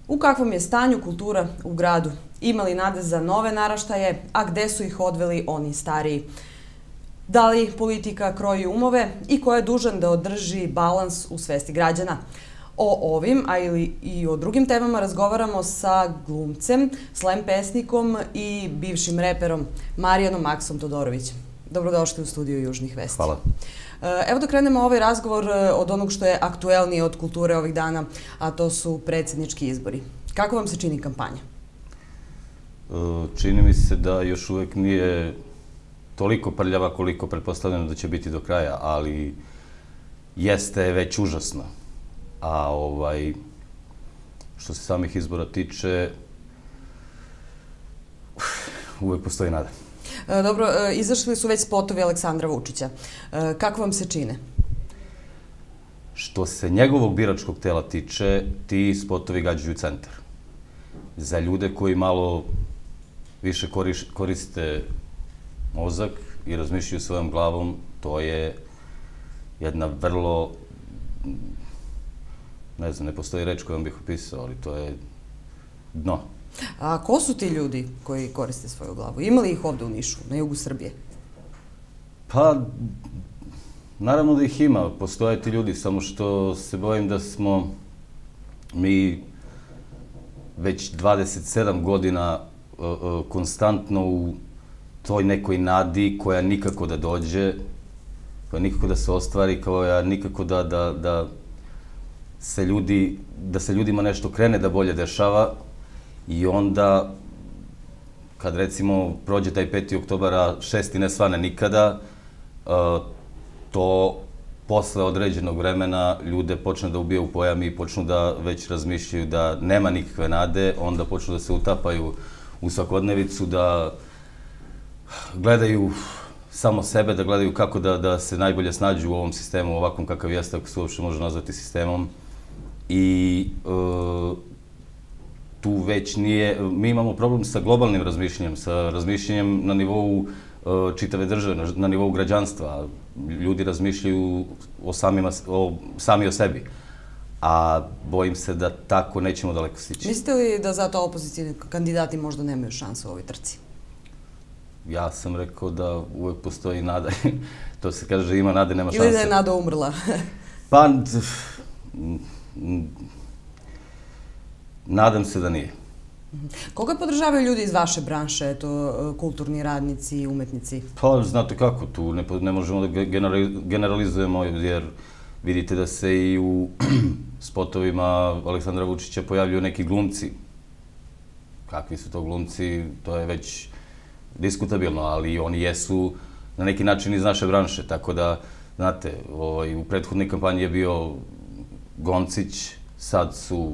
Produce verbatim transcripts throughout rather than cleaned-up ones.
U kakvom je stanju kultura u gradu? Ima li nade za nove naraštaje, a gde su ih odveli oni stariji? Da li politika kroji umove i ko je dužan da održi balans u svesti građana? O ovim, a ili i o drugim temama razgovaramo sa glumcem, slam pesnikom i bivšim reperom Marijanom Maksom Todorovićem. Dobrodošli u studiju Južnih vesti. Hvala. Evo da krenemo ovaj razgovor od onog što je aktuelnije od kulture ovih dana, a to su predsjednički izbori. Kako vam se čini kampanja? Čini mi se da još uvek nije toliko prljava koliko pretpostavljeno da će biti do kraja, ali jeste već užasno. A ovaj, što se samih izbora tiče, uvek postoji nada. Dobro, izašli su već spotovi Aleksandra Vučića. Kako vam se čine? Što se njegovog biračkog tela tiče, ti spotovi gađaju centar. Za ljude koji malo više koriste mozak i razmišljaju svojom glavom, to je jedna vrlo, ne znam, ne postoji reč koju vam bih opisao, ali to je dno. A ko su ti ljudi koji koriste svoju glavu? Ima li ih ovde u Nišu, na jugu Srbije? Pa, naravno da ih ima. Postoje ti ljudi, samo što se bojim da smo mi već dvadeset sedam godina konstantno u toj nekoj nadi koja nikako da dođe, koja nikako da se ostvari, koja nikako da, da, da se ljudi, da se ljudima nešto krene da bolje dešava. I onda, kad recimo prođe taj peti oktobar, a šesti ne svane nikada, to posle određenog vremena ljude počne da ubije u pojam i počnu da već razmišljaju da nema nikakve nade, onda počnu da se utapaju u svakodnevicu, da gledaju samo sebe, da gledaju kako da se najbolje snađu u ovom sistemu, ovakvom kakav jeste, ako se uopšte može nazvati sistemom. I tu već nije, mi imamo problem sa globalnim razmišljanjem, sa razmišljanjem na nivou čitave države, na nivou građanstva. Ljudi razmišljaju sami o sebi, a bojim se da tako nećemo daleko stići. Mislite li da zato opozicijni kandidati možda nemaju šanse u ovoj trci? Ja sam rekao da uvek postoji nada. To se kaže, ima nade, nema šanse. Ili da je nada umrla? Pa, nadam se da nije. Koga podržavaju ljudi iz vaše branše, to kulturni radnici i umetnici? Pa, znate kako, tu ne možemo da generalizujemo, jer vidite da se i u spotovima Aleksandra Vučića pojavljuju neki glumci. Kakvi su to glumci, to je već diskutabilno, ali oni jesu na neki način iz naše branše, tako da, znate, u prethodnoj kampanji je bio Goncić, sad su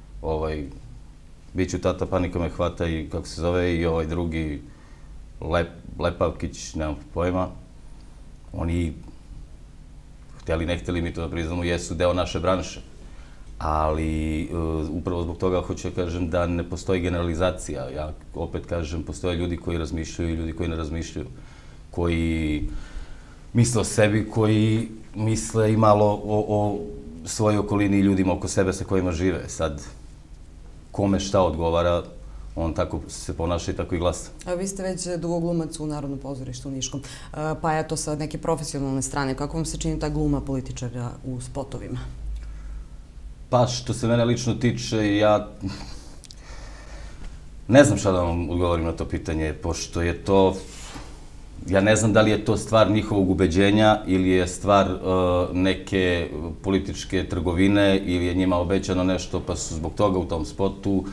Biću tata, panika me hvata i kako se zove, i ovaj drugi Lepavkić, nemam pojma. Oni, htjeli ne htjeli mi to da priznamo, jesu deo naše branše. Ali upravo zbog toga hoću da kažem da ne postoji generalizacija. Ja opet kažem, postoje ljudi koji razmišljaju i ljudi koji ne razmišljaju. Koji misle o sebi, koji misle i malo o svojoj okolini i ljudima oko sebe sa kojima žive. Sad, kome šta odgovara, on tako se ponaša i tako i glasa. Vi ste već dugo glumac u Narodnom pozorištu u Niškom, pa eto sa neke profesionalne strane, kako vam se čini ta gluma političara u spotovima? Pa što se mene lično tiče, ja ne znam šta da vam odgovorim na to pitanje, pošto je to, ja ne znam da li je to stvar njihovog ubeđenja ili je stvar neke političke trgovine ili je njima obećano nešto pa su zbog toga u tom spotu.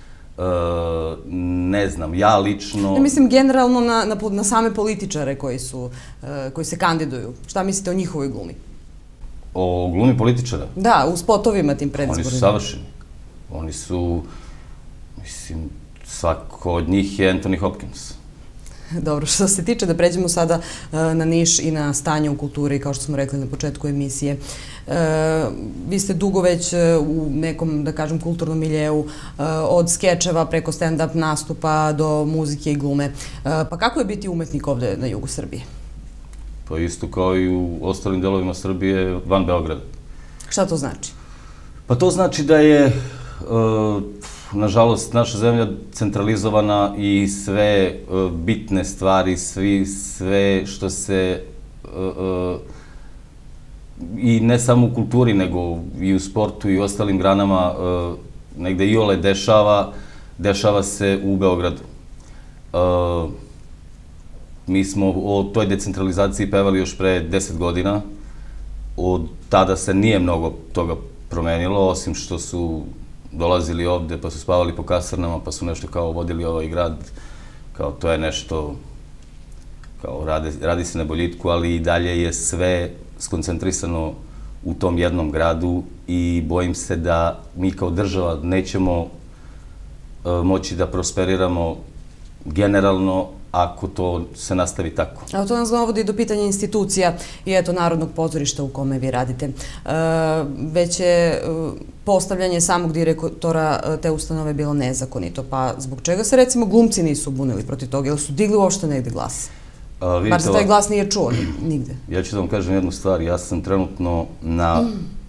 Ne znam, ja lično... Mislim generalno na same političare koji se kandiduju. Šta mislite o njihovoj glumi? O glumi političara? Da, u spotovima tim predizborima. Oni su savršeni. Oni su, mislim, svako od njih je Anthony Hopkins. Dobro, što se tiče, da pređemo sada na Niš i na stanje u kulturi, kao što smo rekli na početku emisije. Vi ste dugo već u nekom, da kažem, kulturnom miljeu, od skečeva preko stand-up nastupa do muzike i glume. Pa kako je biti umetnik ovde na jugu Srbije? Pa isto kao i u ostalim delovima Srbije van Beograda. Šta to znači? Pa to znači da je nažalost, naša zemlja centralizovana i sve bitne stvari, sve što se i ne samo u kulturi, nego i u sportu i u ostalim granama negde iole dešava, dešava se u Beogradu. Mi smo o toj decentralizaciji pevali još pre deset godina. Od tada se nije mnogo toga promenilo, osim što su dolazili ovde, pa su spavali po kasarnama, pa su nešto kao vodili ovaj grad, kao to je nešto, kao radi se na boljitku, ali i dalje je sve skoncentrisano u tom jednom gradu i bojim se da mi kao država nećemo moći da prosperiramo generalno ako to se nastavi tako. A to nas dovodi do pitanja institucija i eto Narodnog pozorišta u kome vi radite. Već je postavljanje samog direktora te ustanove bilo nezakonito, pa zbog čega se recimo glumci nisu bunili protiv toga, ili su digli uopšte negde glas? Bar se taj glas nije čuo nigde. Ja ću da vam kažem jednu stvar, ja sam trenutno na...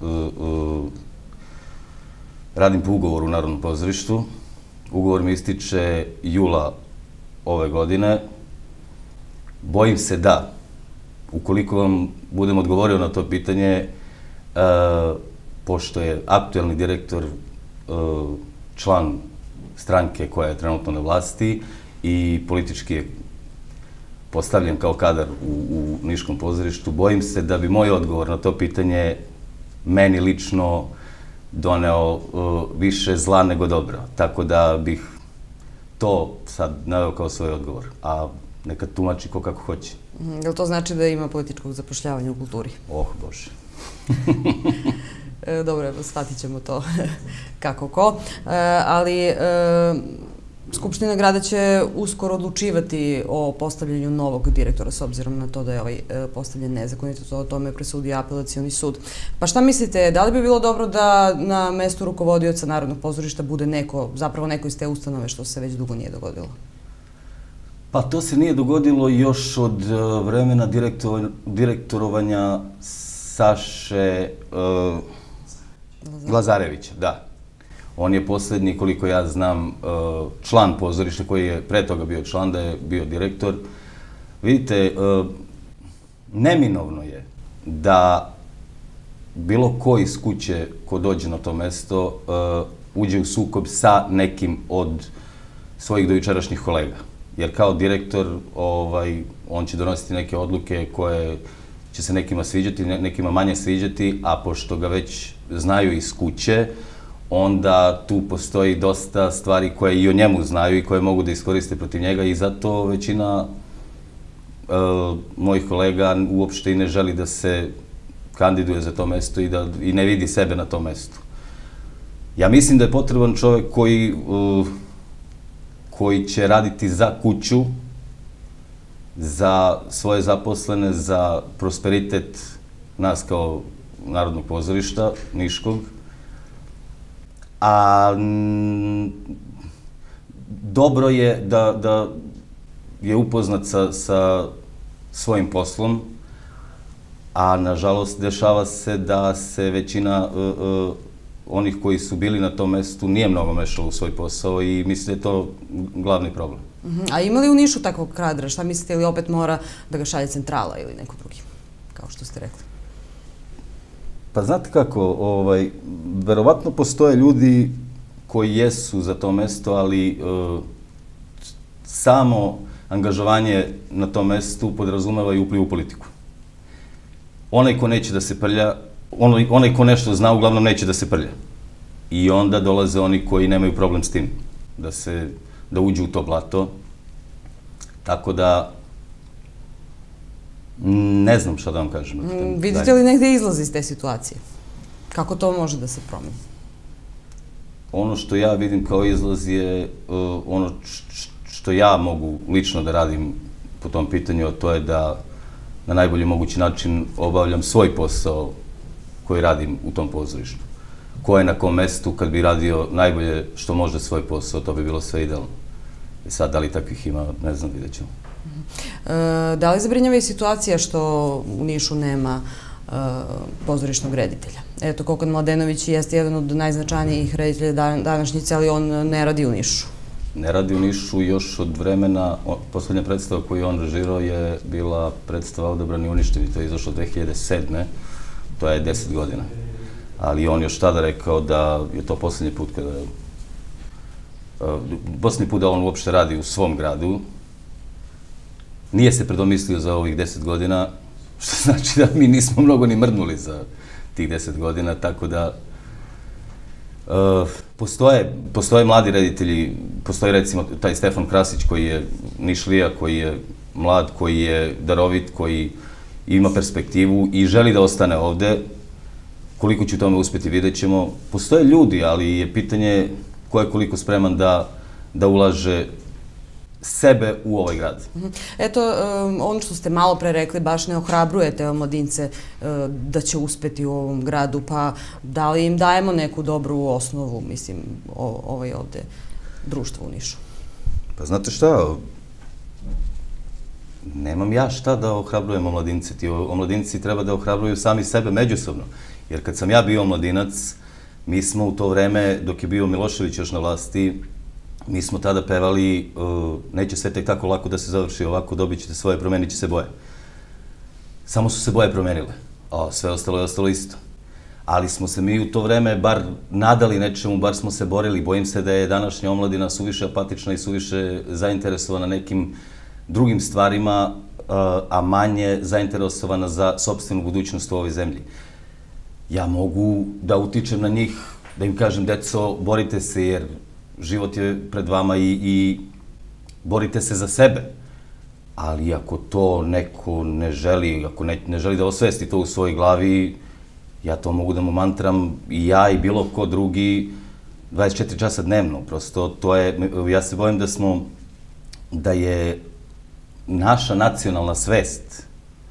radim po ugovoru u Narodnom pozorištu. Ugovor mi ističe jula ove godine. Bojim se da, ukoliko vam budem odgovorio na to pitanje, pošto je aktuelni direktor član stranke koja je trenutno na vlasti i politički je postavljen kao kadar u Niškom pozorištu, bojim se da bi moj odgovor na to pitanje meni lično doneo više zla nego dobra. Tako da bih to sad naveo kao svoj odgovor, a neka tumači ko kako hoće. Je li to znači da ima političkog zapošljavanja u kulturi? Oh, Bože. Dobro, shvatit ćemo to kako ko. Ali Skupština grada će uskoro odlučivati o postavljanju novog direktora, s obzirom na to da je ovaj postavljen nezakonito, o tome presudio apelacioni sud. Pa šta mislite, da li bi bilo dobro da na mestu rukovodioca Narodnog pozorišta bude neko, zapravo neko iz te ustanove, što se već dugo nije dogodilo? Pa to se nije dogodilo još od vremena direktorovanja Saše Lazarevića, da. On je poslednji, koliko ja znam, član pozorišta koji je pre toga bio član, da je bio direktor. Vidite, neminovno je da bilo ko iz kuće ko dođe na to mesto uđe u sukob sa nekim od svojih dojučerašnjih kolega. Jer kao direktor on će donositi neke odluke koje će se nekima sviđati, nekima manje sviđati, a pošto ga već znaju iz kuće, onda tu postoji dosta stvari koje i o njemu znaju i koje mogu da iskoriste protiv njega i zato većina mojih kolega uopšte i ne želi da se kandiduje za to mesto i ne vidi sebe na tom mestu. Ja mislim da je potreban čovek koji će raditi za kuću, za svoje zaposlene, za prosperitet nas kao Narodnog pozorišta, Niškog. A dobro je da je upoznat sa svojim poslom, a nažalost dešava se da se većina onih koji su bili na tom mestu nije mnogo mešala u svoj posao i mislim da je to glavni problem. A ima li u Nišu takvog kadra? Šta mislite, ili opet mora da ga šalje centrala ili neko drugi, kao što ste rekli? Pa znate kako, verovatno postoje ljudi koji jesu za to mesto, ali samo angažovanje na tom mestu podrazumeva i upliv u politiku. Onaj ko neće da se prlja, onaj ko nešto zna, uglavnom neće da se prlja. I onda dolaze oni koji nemaju problem s tim, da uđu u to blato. Tako da, ne znam šta da vam kažem. Vidite li negde izlaz iz te situacije? Kako to može da se promeni? Ono što ja vidim kao izlaz je ono što ja mogu lično da radim po tom pitanju, a to je da na najbolji mogući način obavljam svoj posao koji radim u tom pozorištu. Ko je na kom mestu, kad bi radio najbolje što može svoj posao, to bi bilo sve idealno. I sad, da li takvih ima, ne znam, vidjet ćemo. Da li zabrinjava i situacija što u Nišu nema pozorišnog reditelja. Eto, Kokan Mladenović jeste jedan od najznačajnijih reditelja današnjice, ali on ne radi u Nišu. Ne radi u Nišu još od vremena, poslednja predstava koju je on režirao je bila predstava Odabrani i uništeni, to je izašlo dve hiljade sedme. To je deset godina. Ali on još tada rekao da je to poslednji put kada... Poslednji put da on uopšte radi u svom gradu. Nije se predomislio za ovih deset godina, što znači da mi nismo mnogo ni mrdnuli za tih deset godina, tako da postoje mladi reditelji, postoji recimo taj Stefan Krasić koji je Nišlija, koji je mlad, koji je darovit, koji ima perspektivu i želi da ostane ovde. Koliko će u tome uspeti, vidjet ćemo. Postoje ljudi, ali je pitanje ko je koliko spreman da ulaže sebe u ovaj grad. Eto, ono što ste malo pre rekli, baš ne ohrabrujete omladince da će uspeti u ovom gradu, pa da li im dajemo neku dobru osnovu, mislim, ovaj ovde društvo u Nišu? Pa znate šta, nemam ja šta da ohrabrujem omladince. Ti omladinci treba da ohrabruju sami sebe međusobno. Jer kad sam ja bio omladinac, mi smo u to vreme, dok je bio Milošević još na vlasti, mi smo tada pevali neće sve tek tako lako da se završi ovako, dobit ćete svoje, promenit će se boje. Samo su se boje promenile, a sve ostalo je ostalo isto. Ali smo se mi u to vreme bar nadali nečemu, bar smo se borili. Bojim se da je današnja omladina suviše apatična i suviše zainteresovana nekim drugim stvarima, a manje zainteresovana za sopstvenu budućnost u ovoj zemlji. Ja mogu da utičem na njih, da im kažem, deco, borite se jer život je pred vama i borite se za sebe. Ali ako to neko ne želi, ako ne želi da osvesti to u svojoj glavi, ja to mogu da mu mantram i ja i bilo ko drugi dvadeset četiri časa dnevno. Prosto to je, ja se bojim da smo, da je naša nacionalna svest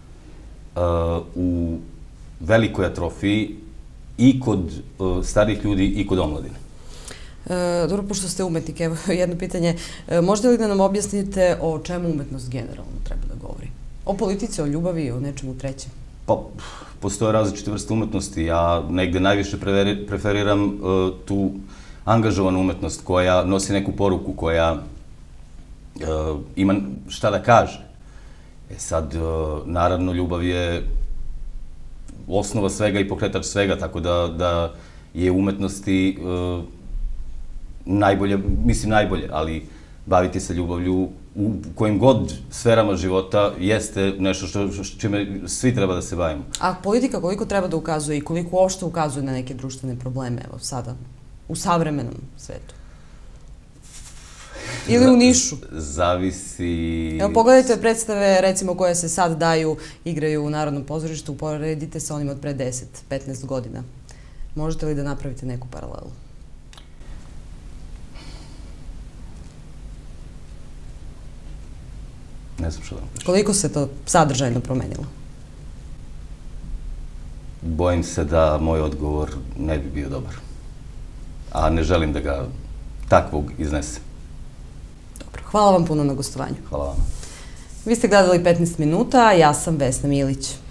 u velikoj atrofiji i kod starih ljudi i kod omladine. Dobro, pošto ste umetnik, evo jedno pitanje. Možete li da nam objasnite o čemu umetnost generalno treba da govori? O politici, o ljubavi, o nečemu trećem? Pa, postoje različite vrste umetnosti. Ja negde najviše preferiram tu angažovanu umetnost koja nosi neku poruku, koja ima šta da kaže. E sad, naravno, ljubav je osnova svega i pokretač svega, tako da je umetnosti najbolje, mislim najbolje, ali baviti se ljubavlju u kojim god sferama života jeste nešto čime svi treba da se bavimo. A politika koliko treba da ukazuje i koliko uopšte ukazuje na neke društvene probleme, evo sada, u savremenom svetu? Ili u Nišu? Zavisi... Evo, pogledajte predstave, recimo, koje se sad daju, igraju u Narodnom pozorištu, uporedite sa onim od pre deset do petnaest godina. Možete li da napravite neku paralelu? Ne znam što da vam kažem. Koliko se to sadržajno promenilo? Bojim se da moj odgovor ne bi bio dobar. A ne želim da ga takvog iznesem. Dobro, hvala vam puno na gostovanju. Hvala vam. Vi ste gledali petnaest minuta, a ja sam Vesna Milić.